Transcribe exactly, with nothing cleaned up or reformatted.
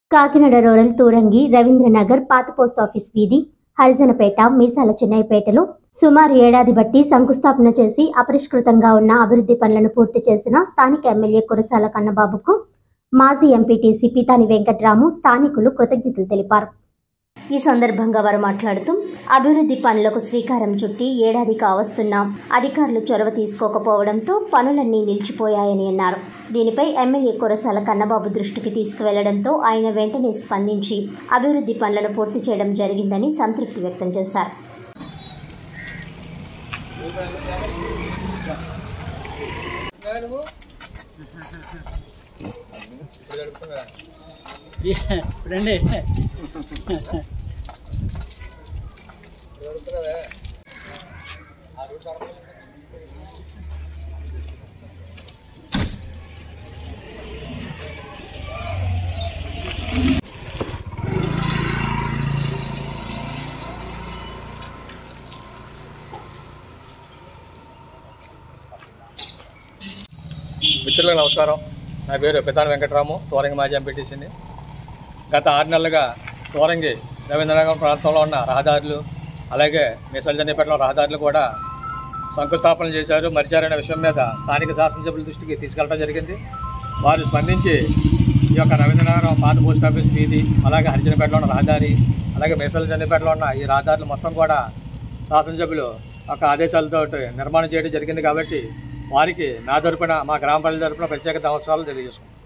Kakinada rural Turangi Ravindranagar పాత post office వీధి హరిజనపేట మీసాల చెన్నైపేటలో సుమారు ఏడాది బట్టి శంకుస్థాపన చేసి అపరిష్కృతంగా ఉన్న అభివృద్ధి పనులను పూర్తి చేసిన స్థానిక ఎమ్మెల్యే కురసాల కన్నబాబుకు మాజీ ఎంపీటీసీ పీతాని వెంకట్రాము స్థానికులు కృతజ్ఞతలు తెలిపారు. ఈ సందర్భంగా వారు మాట్లాడుతూ అభివృద్ధి పనులకు శ్రీకారం చుట్టి ఏడాది కావస్తున్నా అధికారులు చొరవ తీసుకోకపోవడంతో పనులన్నీ నిలిచిపోయాయని అన్నారు. దీనిపై ఎమ్మెల్యే కురసాల కన్నబాబు దృష్టికి తీసుకువెళ్లడంతో ఆయన వెంటనే స్పందించి అభివృద్ధి పనులను పూర్తి చేయడం జరిగిందని సంతృప్తి వ్యక్తం చేశారు. మిత్రులకు నమస్కారం. నా పేరు పీతాని వెంకట్రాము, తూరంగి మాజీ ఎంపీటీసీని. గత ఆరు నెలలుగా తూరంగి రవీంద్రనగర్ ప్రాంతంలో ఉన్న రహదారులు, అలాగే మీసాల చెన్నైపేటలో రహదారులు కూడా శంకుస్థాపన చేశారు, మరిచారనే విషయం మీద స్థానిక శాసనసభ్యుల దృష్టికి తీసుకెళ్ళడం జరిగింది. వారు స్పందించి ఈ యొక్క రవీంద్రనగరం పాత పోస్ట్ ఆఫీస్ వీధి, అలాగే హరిజనపేటలో ఉన్న రహదారి, అలాగే మీసాల చెన్నైపేటలో ఉన్న ఈ రహదారులు మొత్తం కూడా శాసనసభ్యులు ఒక ఆదేశాలతో నిర్మాణం చేయడం జరిగింది. కాబట్టి వారికి నా తరపున, మా గ్రామ ప్రజల తరపున ప్రత్యేక నమస్కారాలు తెలియజేసుకుంటాం.